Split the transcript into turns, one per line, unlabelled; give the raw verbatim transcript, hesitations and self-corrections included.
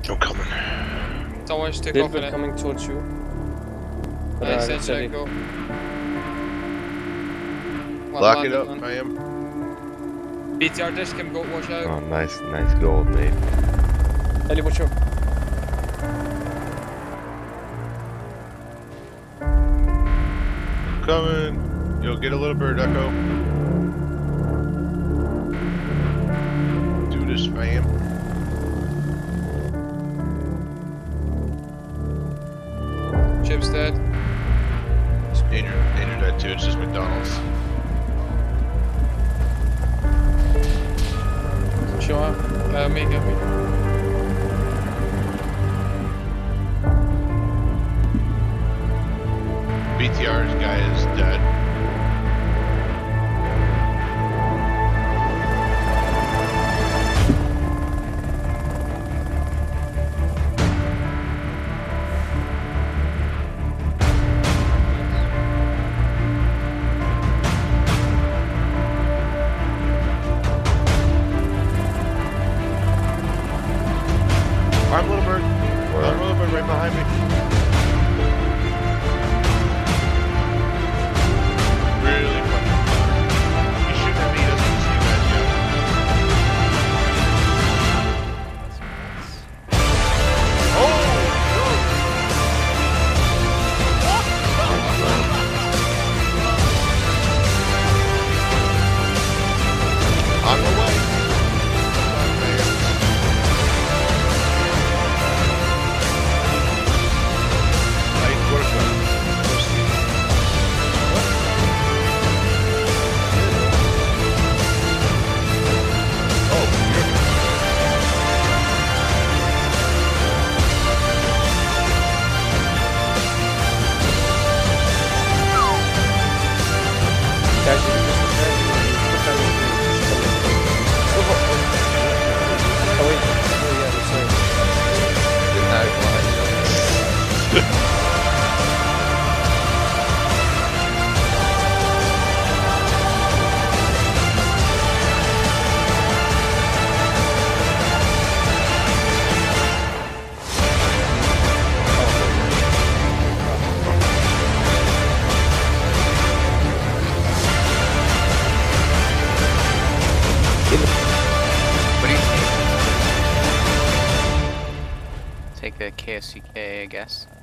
I'm coming.
Someone should take off in
Silver
it.
coming towards you. But
Nice,
uh,
then
steady.
go. Well,
Lock it
landed,
up,
man.
I am.
B T R dish can go, watch out.
Oh, nice, nice gold, mate.
Ellie, watch out.
Coming. Yo, get a little bird, Echo. Do this, fam.
Chip's dead.
Danger, danger dead too. It's just McDonald's.
Show up. Uh, me, get me.
B T R's guy is dead. Arm little bird. Arm little bird right behind me. Really fucking far. He shouldn't have beat us to see that yet. Oh! On the way.
Guys, you can just prepare to put down the Silver. Oh wait, oh yeah, sorry.
What do you think? Take a K S C K, I guess.